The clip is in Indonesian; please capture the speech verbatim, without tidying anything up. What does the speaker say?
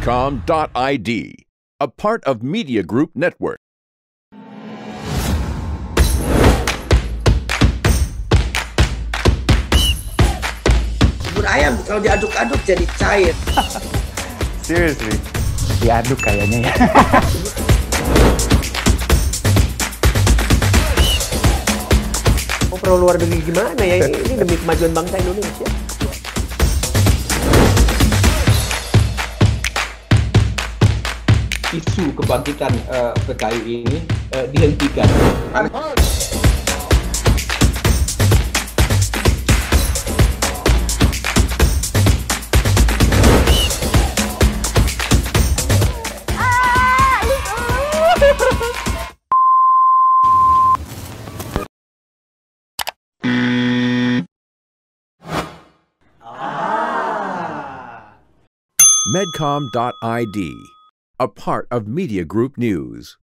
Medcom dot I D, a part of Media Group Network. Bubur ayam kalau diaduk-aduk jadi cair. Seriously? Diaduk kayaknya ya. Oh, perlu luar negeri gimana ya? Ini demi kemajuan bangsa Indonesia. Isu kebangkitan uh, P K I ini uh, dihentikan. Medcom dot I D, a part of Media Group News.